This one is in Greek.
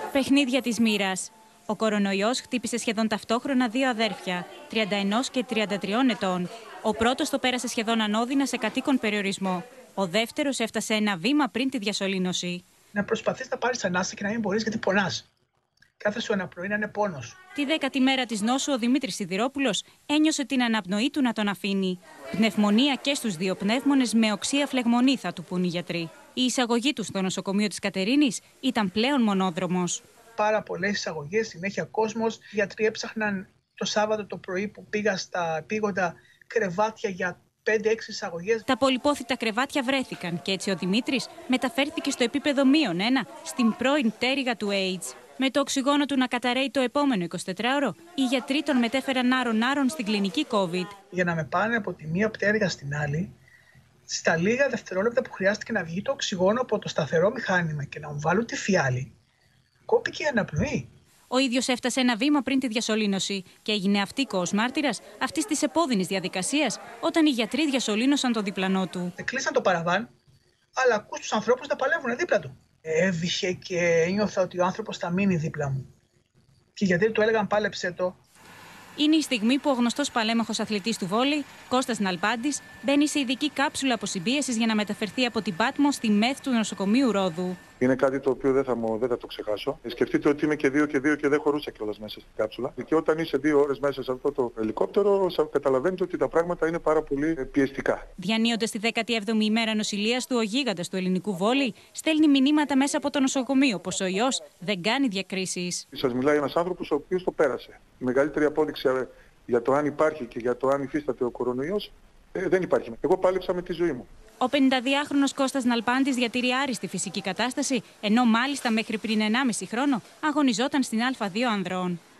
Παιχνίδια της μοίρας. Ο κορονοϊός χτύπησε σχεδόν ταυτόχρονα δύο αδέρφια, 31 και 33 ετών. Ο πρώτος το πέρασε σχεδόν ανώδυνα σε κατοίκον περιορισμό. Ο δεύτερος έφτασε ένα βήμα πριν τη διασωλήνωση. Να προσπαθείς να πάρεις ανάσα και να μην μπορείς γιατί πονάς. Κάθε σου αναπνοή να είναι πόνος. Τη 10η μέρα της νόσου, ο Δημήτρης Σιδηρόπουλος ένιωσε την αναπνοή του να τον αφήνει. Πνευμονία και στους δύο πνεύμονες με οξεία φλεγμονή, θα του πούν οι γιατροί. Η εισαγωγή του στο νοσοκομείο της Κατερίνης ήταν πλέον μονόδρομος. Πάρα πολλές εισαγωγές, συνέχεια κόσμος. Οι γιατροί έψαχναν το Σάββατο το πρωί που πήγα στα επίγοντα κρεβάτια για 5-6 εισαγωγές. Τα πολυπόθητα κρεβάτια βρέθηκαν και έτσι ο Δημήτρης μεταφέρθηκε στο επίπεδο -1, στην πρώην πτέρυγα του AIDS. Με το οξυγόνο του να καταραίει το επόμενο 24ωρο, οι γιατροί τον μετέφεραν άρον-άρον στην κλινική COVID. Για να με πάνε από τη μία πτέρυγα στην άλλη, στα λίγα δευτερόλεπτα που χρειάστηκε να βγει το οξυγόνο από το σταθερό μηχάνημα και να μου βάλουν τη φιάλη, κόπηκε η αναπνοή. Ο ίδιος έφτασε ένα βήμα πριν τη διασωλήνωση και έγινε αυτοίκοος μάρτυρας αυτής της επώδυνης διαδικασίας όταν οι γιατροί διασωλήνωσαν τον διπλανό του. Κλείσαν το παραβάν, αλλά ακούς τους ανθρώπους να παλεύουν δίπλα του. Έβηχε και ένιωθα ότι ο άνθρωπος θα μείνει δίπλα μου. Και οι γιατροί του έλεγαν πάλεψε το. Είναι η στιγμή που ο γνωστός παλέμαχος αθλητής του βόλεϊ, Κώστας Ναλπάντης, μπαίνει σε ειδική κάψουλα αποσυμπίεσης για να μεταφερθεί από την Πάτμο στη ΜΕΘ του νοσοκομείου Ρόδου. Είναι κάτι το οποίο δεν θα το ξεχάσω. Σκεφτείτε ότι είμαι και 2 και δεν χωρούσα κιόλας μέσα στην κάψουλα. Και όταν είσαι 2 ώρες μέσα σε αυτό το ελικόπτερο, καταλαβαίνετε ότι τα πράγματα είναι πάρα πολύ πιεστικά. Διανύοντας τη 17η ημέρα νοσηλείας του, ο γίγαντας του ελληνικού βόλεϊ στέλνει μηνύματα μέσα από το νοσοκομείο πως ο ιός δεν κάνει διακρίσεις. Σας μιλάει ένας άνθρωπος ο οποίος το πέρασε. Η μεγαλύτερη απόδειξη για το αν υπάρχει και για το αν υφίσταται ο κορονοϊός δεν υπάρχει. Εγώ πάλεψα με τη ζωή μου. Ο 52χρονος Κώστας Ναλπάντης διατηρεί άριστη φυσική κατάσταση, ενώ μάλιστα μέχρι πριν 1,5 χρόνο αγωνιζόταν στην Α2 ανδρών.